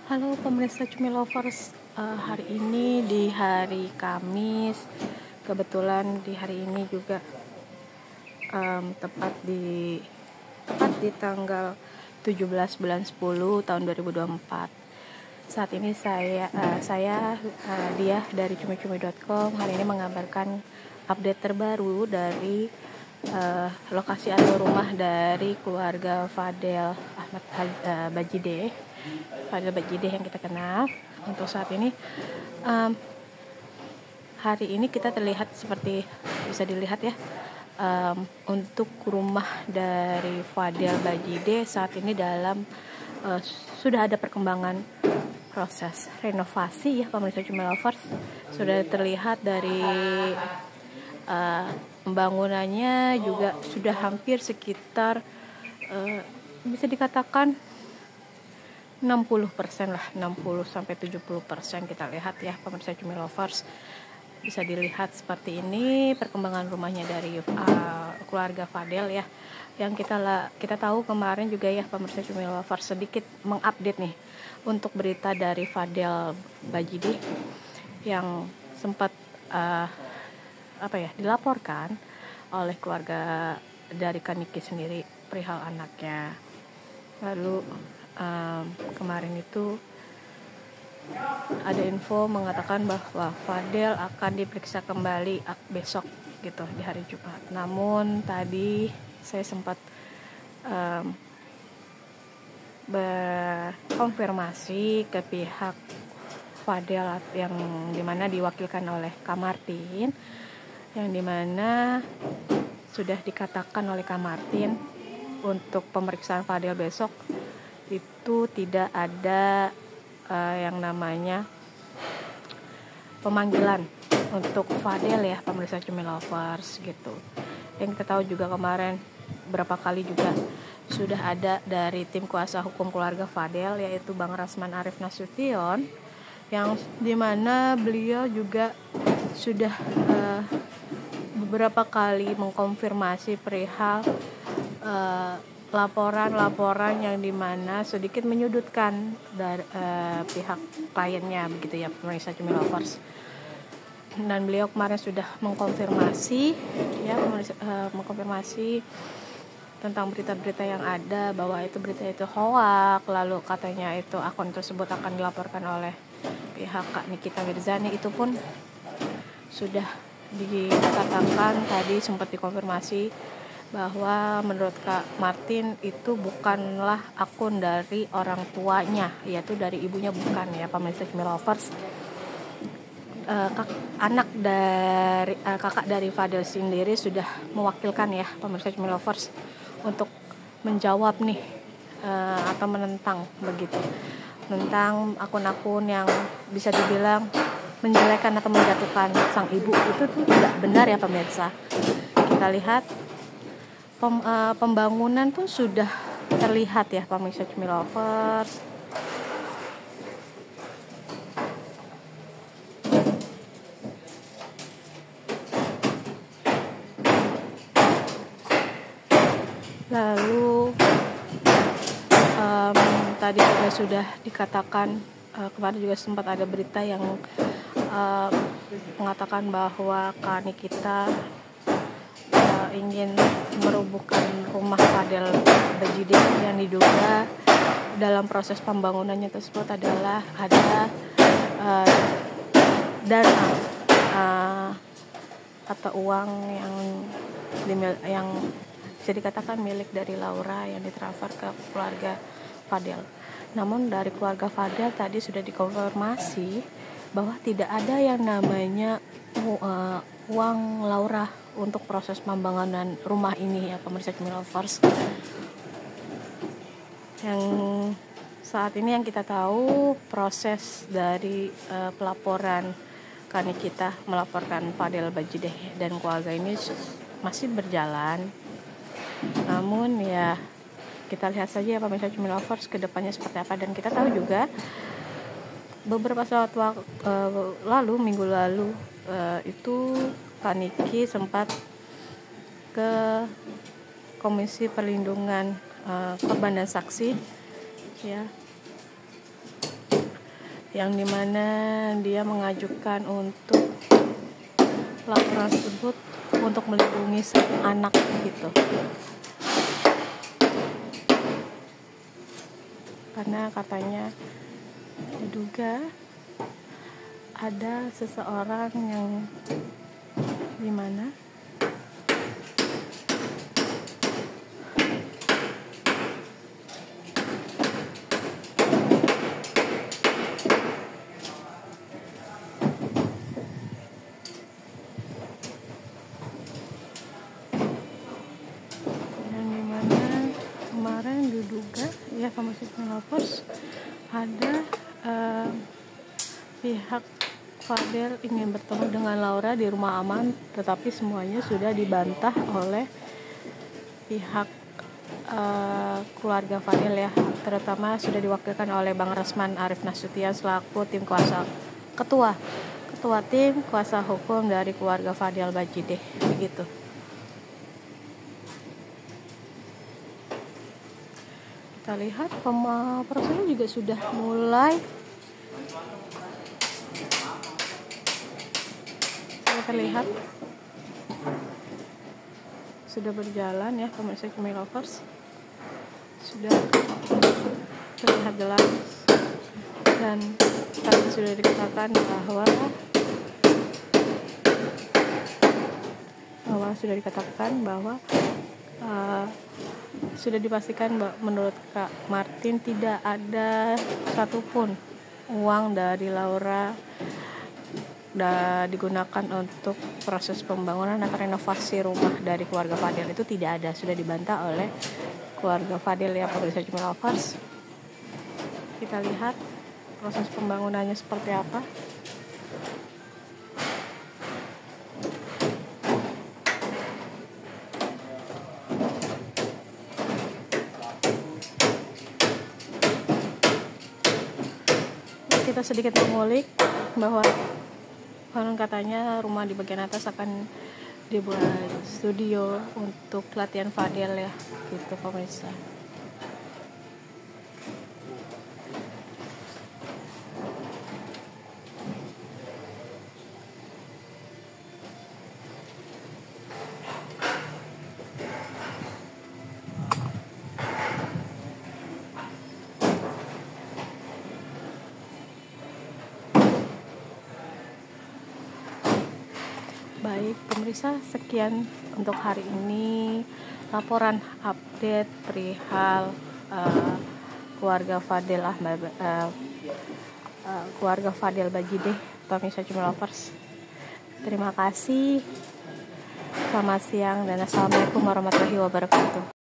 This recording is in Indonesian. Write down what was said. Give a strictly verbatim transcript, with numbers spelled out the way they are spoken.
Halo pemirsa Cumi Lovers, uh, hari ini di hari Kamis, kebetulan di hari ini juga um, tepat di tepat di tanggal tujuh belas bulan sepuluh tahun dua ribu dua puluh empat. Saat ini saya uh, saya uh, dia dari cumi cumi dot com hari ini mengabarkan update terbaru dari uh, lokasi atau rumah dari keluarga Fadel Ahmad uh, Bajideh. Fadel Bajideh yang kita kenal. Untuk saat ini um, hari ini kita terlihat seperti bisa dilihat ya, um, untuk rumah dari Fadel Bajideh saat ini dalam uh, sudah ada perkembangan proses renovasi ya pemirsa Cumi Lovers. Sudah terlihat dari uh, pembangunannya juga sudah hampir sekitar uh, bisa dikatakan enam puluh persen lah, enam puluh sampai tujuh puluh persen kita lihat ya pemirsa Cumi Lovers. Bisa dilihat seperti ini perkembangan rumahnya dari uh, keluarga Fadel ya. Yang kita la, kita tahu kemarin juga ya pemirsa Cumi Lovers sedikit mengupdate nih untuk berita dari Fadel Bajideh yang sempat uh, apa ya dilaporkan oleh keluarga dari Kaniki sendiri perihal anaknya. Lalu um, kemarin itu ada info mengatakan bahwa Fadel akan diperiksa kembali besok gitu di hari Jumat. Namun tadi saya sempat um, berkonfirmasi ke pihak Fadel yang dimana diwakilkan oleh Kak Martin, yang dimana sudah dikatakan oleh Kak Martin untuk pemeriksaan Fadel besok itu tidak ada uh, yang namanya pemanggilan untuk Fadel ya pemirsa Cumi Lovers gitu. Yang kita tahu juga kemarin berapa kali juga sudah ada dari tim kuasa hukum keluarga Fadel yaitu Bang Rasman Arif Nasution, yang dimana beliau juga sudah uh, beberapa kali mengkonfirmasi perihal uh, laporan-laporan yang dimana sedikit menyudutkan dari uh, pihak kliennya begitu ya pemirsa Cumi Lovers. Dan beliau kemarin sudah mengkonfirmasi ya uh, mengkonfirmasi tentang berita-berita yang ada bahwa itu berita itu hoak, lalu katanya itu akun tersebut akan dilaporkan oleh pihak Kak Nikita Mirzani. Itu pun sudah dikatakan tadi sempat dikonfirmasi bahwa menurut Kak Martin itu bukanlah akun dari orang tuanya, yaitu dari ibunya bukan ya pemirsa Cumi Lovers. Uh, kak, anak dari uh, kakak dari Fadel sendiri sudah mewakilkan ya pemirsa Cumi Lovers untuk menjawab nih uh, atau menentang begitu tentang akun-akun yang bisa dibilang menjelekkan atau menjatuhkan sang ibu. Itu tuh tidak benar ya pemirsa. Kita lihat pem, uh, pembangunan pun sudah terlihat ya pemirsa Cumi Lovers. Lalu um, tadi juga sudah dikatakan uh, kemarin juga sempat ada berita yang uh, mengatakan bahwa Kak Nikita uh, ingin merubuhkan rumah Fadel Bajideh yang diduga dalam proses pembangunannya tersebut adalah ada uh, dana uh, atau uang yang dimil- yang bisa dikatakan milik dari Laura yang ditransfer ke keluarga Fadel. Namun dari keluarga Fadel tadi sudah dikonfirmasi bahwa tidak ada yang namanya uh, uang Laura untuk proses pembangunan rumah ini ya pemirsa Cumi Lovers. Yang saat ini yang kita tahu proses dari uh, pelaporan Kak Nikita melaporkan Fadel Bajideh dan keluarga ini masih berjalan. Namun ya kita lihat saja ya pemirsa Cumi Lovers ke depannya seperti apa. Dan kita tahu juga beberapa saat waktu uh, lalu minggu lalu uh, itu Kak Niki sempat ke Komisi Perlindungan uh, Korban dan Saksi ya yang dimana dia mengajukan untuk laporan tersebut untuk melindungi sang anak gitu. Karena katanya diduga ada seseorang yang dimana kemarin diduga ya Komisi Lovers ada uh, pihak Fadel ingin bertemu dengan Laura di rumah aman, tetapi semuanya sudah dibantah oleh pihak uh, keluarga Fadel ya, terutama sudah diwakilkan oleh Bang Resman Arif Nasution selaku tim kuasa ketua ketua tim kuasa hukum dari keluarga Fadel Bajideh begitu. Kita lihat prosesnya juga sudah mulai. Kita lihat sudah berjalan ya, pemirsa Kami Lovers, sudah terlihat jelas dan tadi sudah dikatakan bahwa bahwa sudah dikatakan bahwa uh, sudah dipastikan menurut Kak Martin tidak ada satupun uang dari Laura da, digunakan untuk proses pembangunan atau renovasi rumah dari keluarga Fadel, itu tidak ada, sudah dibantah oleh keluarga Fadel ya pemirsa Kami Lovers. Kita lihat proses pembangunannya seperti apa. Kita sedikit mengulik bahwa konon katanya rumah di bagian atas akan dibuat studio untuk latihan Fadel ya, gitu pemirsa. Baik pemirsa, sekian untuk hari ini laporan update perihal uh, keluarga Fadel Ahmad uh, uh, keluarga Fadel Bajideh pemirsa Kami Lovers. Terima kasih, selamat siang dan assalamualaikum warahmatullahi wabarakatuh.